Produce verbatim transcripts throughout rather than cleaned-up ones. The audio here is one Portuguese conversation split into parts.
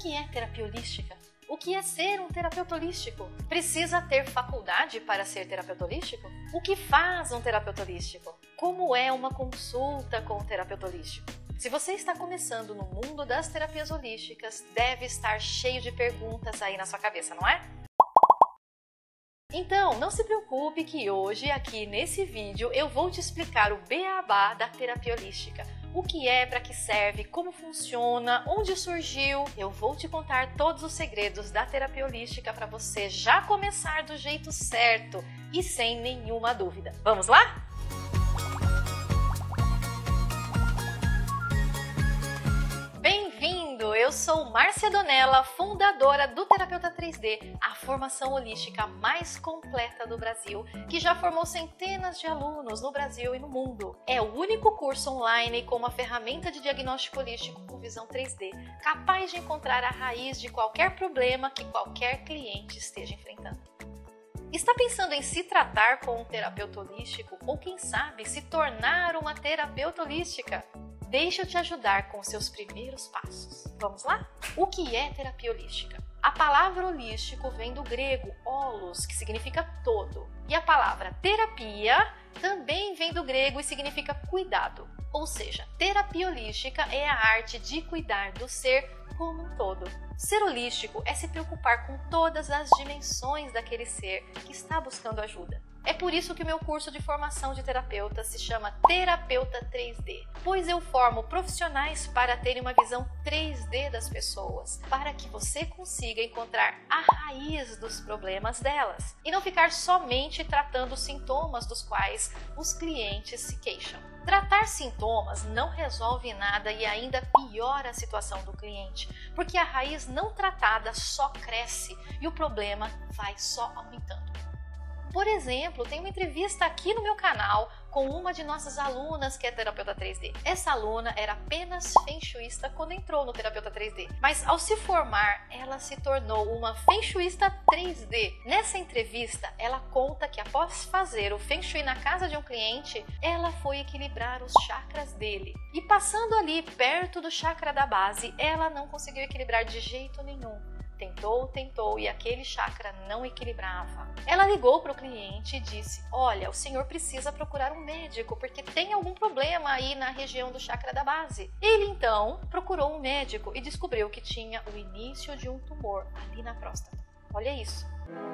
que é terapia holística? O que é ser um terapeuta holístico? Precisa ter faculdade para ser terapeuta holístico? O que faz um terapeuta holístico? Como é uma consulta com um terapeuta holístico? Se você está começando no mundo das terapias holísticas, deve estar cheio de perguntas aí na sua cabeça, não é? Então, não se preocupe que hoje, aqui nesse vídeo, eu vou te explicar o beabá da terapia holística. O que é, para que serve, como funciona, onde surgiu. Eu vou te contar todos os segredos da terapia holística para você já começar do jeito certo e sem nenhuma dúvida. Vamos lá? Bem-vindo! Eu sou Márcia Donella, fundadora do Terapeuta três D, a formação holística mais completa do Brasil, que já formou centenas de alunos no Brasil e no mundo. É o único curso online com uma ferramenta de diagnóstico holístico com visão três D, capaz de encontrar a raiz de qualquer problema que qualquer cliente esteja enfrentando. Está pensando em se tratar com um terapeuta holístico ou, quem sabe, se tornar uma terapeuta holística? Deixa eu te ajudar com os seus primeiros passos. Vamos lá? O que é terapia holística? A palavra holístico vem do grego holos, que significa todo. E a palavra terapia também vem do grego e significa cuidado. Ou seja, terapia holística é a arte de cuidar do ser como um todo. Ser holístico é se preocupar com todas as dimensões daquele ser que está buscando ajuda. É por isso que o meu curso de formação de terapeuta se chama Terapeuta três D, pois eu formo profissionais para terem uma visão três D das pessoas, para que você consiga encontrar a raiz dos problemas delas e não ficar somente tratando os sintomas dos quais os clientes se queixam. Tratar sintomas não resolve nada e ainda piora a situação do cliente, porque a raiz não tratada só cresce e o problema vai só aumentando. Por exemplo, tem uma entrevista aqui no meu canal com uma de nossas alunas que é terapeuta três D. Essa aluna era apenas feng shuísta quando entrou no terapeuta três D, mas ao se formar, ela se tornou uma feng shuísta três D. Nessa entrevista, ela conta que após fazer o feng shui na casa de um cliente, ela foi equilibrar os chakras dele. E passando ali perto do chakra da base, ela não conseguiu equilibrar de jeito nenhum. Tentou, tentou e aquele chakra não equilibrava. Ela ligou para o cliente e disse: olha, o senhor precisa procurar um médico porque tem algum problema aí na região do chakra da base. Ele então procurou um médico e descobriu que tinha o início de um tumor ali na próstata. Olha isso.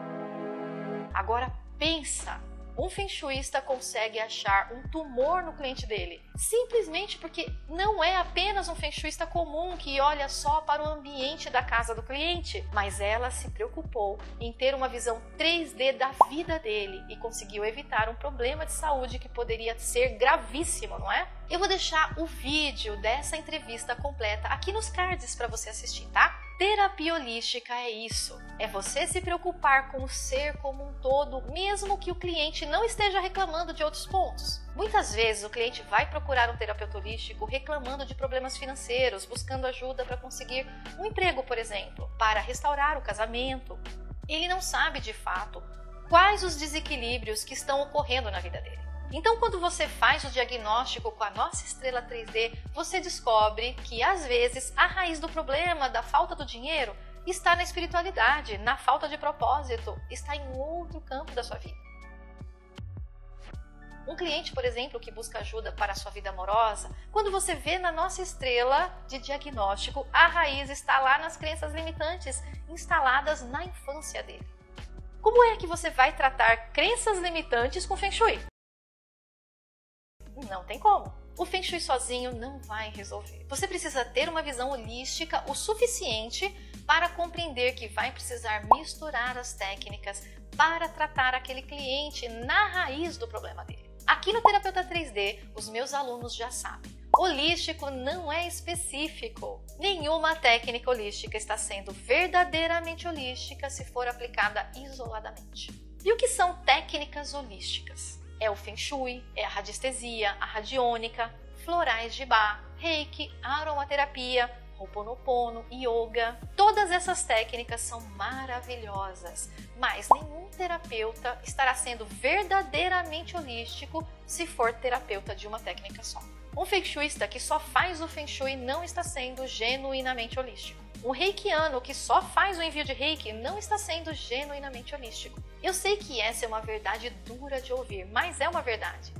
Agora pensa. Um feng shuísta consegue achar um tumor no cliente dele, simplesmente porque não é apenas um feng shuísta comum que olha só para o ambiente da casa do cliente, mas ela se preocupou em ter uma visão três D da vida dele e conseguiu evitar um problema de saúde que poderia ser gravíssimo, não é? Eu vou deixar o vídeo dessa entrevista completa aqui nos cards para você assistir, tá? Terapia holística é isso, é você se preocupar com o ser como um todo, mesmo que o cliente não esteja reclamando de outros pontos. Muitas vezes o cliente vai procurar um terapeuta holístico reclamando de problemas financeiros, buscando ajuda para conseguir um emprego, por exemplo, para restaurar o casamento. Ele não sabe de fato quais os desequilíbrios que estão ocorrendo na vida dele. Então, quando você faz o diagnóstico com a nossa estrela três D, você descobre que, às vezes, a raiz do problema, da falta do dinheiro, está na espiritualidade, na falta de propósito, está em outro campo da sua vida. Um cliente, por exemplo, que busca ajuda para a sua vida amorosa, quando você vê na nossa estrela de diagnóstico, a raiz está lá nas crenças limitantes instaladas na infância dele. Como é que você vai tratar crenças limitantes com Feng Shui? Não tem como. O Feng Shui sozinho não vai resolver. Você precisa ter uma visão holística o suficiente para compreender que vai precisar misturar as técnicas para tratar aquele cliente na raiz do problema dele. Aqui no Terapeuta três D, os meus alunos já sabem. Holístico não é específico. Nenhuma técnica holística está sendo verdadeiramente holística se for aplicada isoladamente. E o que são técnicas holísticas? É o Feng Shui, é a radiestesia, a radiônica, florais de Bach, Reiki, aromaterapia, Ho'oponopono, Yoga. Todas essas técnicas são maravilhosas, mas nenhum terapeuta estará sendo verdadeiramente holístico se for terapeuta de uma técnica só. Um Feng Shuista que só faz o Feng Shui não está sendo genuinamente holístico. Um reikiano que só faz o envio de reiki não está sendo genuinamente holístico. Eu sei que essa é uma verdade dura de ouvir, mas é uma verdade.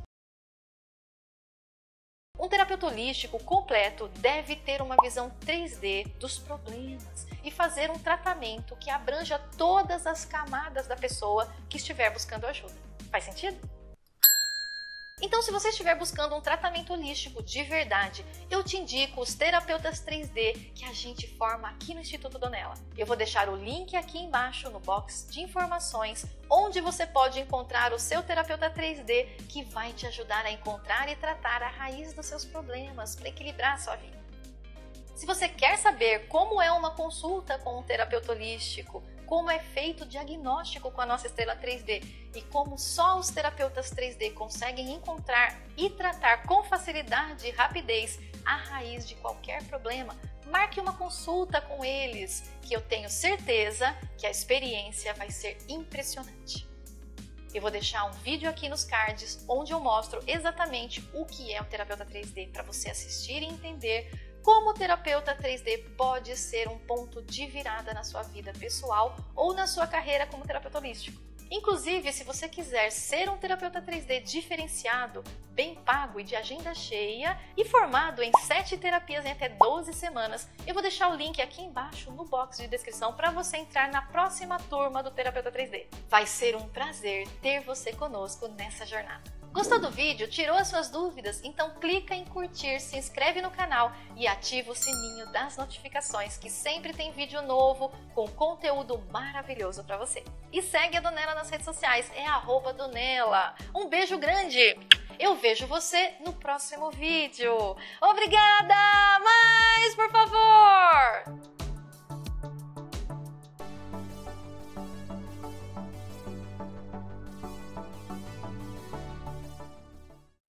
Um terapeuta holístico completo deve ter uma visão três D dos problemas e fazer um tratamento que abranja todas as camadas da pessoa que estiver buscando ajuda. Faz sentido? Então, se você estiver buscando um tratamento holístico de verdade, eu te indico os terapeutas três D que a gente forma aqui no Instituto Donella. Eu vou deixar o link aqui embaixo no box de informações, onde você pode encontrar o seu terapeuta três D que vai te ajudar a encontrar e tratar a raiz dos seus problemas para equilibrar a sua vida. Se você quer saber como é uma consulta com um terapeuta holístico, como é feito o diagnóstico com a nossa estrela três D e como só os terapeutas três D conseguem encontrar e tratar com facilidade e rapidez a raiz de qualquer problema, marque uma consulta com eles, que eu tenho certeza que a experiência vai ser impressionante. Eu vou deixar um vídeo aqui nos cards onde eu mostro exatamente o que é o terapeuta três D para você assistir e entender como o terapeuta três D pode ser um ponto de virada na sua vida pessoal ou na sua carreira como terapeuta holístico. Inclusive, se você quiser ser um terapeuta três D diferenciado, bem pago e de agenda cheia e formado em sete terapias em até doze semanas, eu vou deixar o link aqui embaixo no box de descrição para você entrar na próxima turma do terapeuta três D. Vai ser um prazer ter você conosco nessa jornada. Gostou do vídeo? Tirou as suas dúvidas? Então clica em curtir, se inscreve no canal e ativa o sininho das notificações, que sempre tem vídeo novo com conteúdo maravilhoso para você. E segue a Donella nas redes sociais, é arroba Donella. Um beijo grande! Eu vejo você no próximo vídeo. Obrigada! Mais, por favor!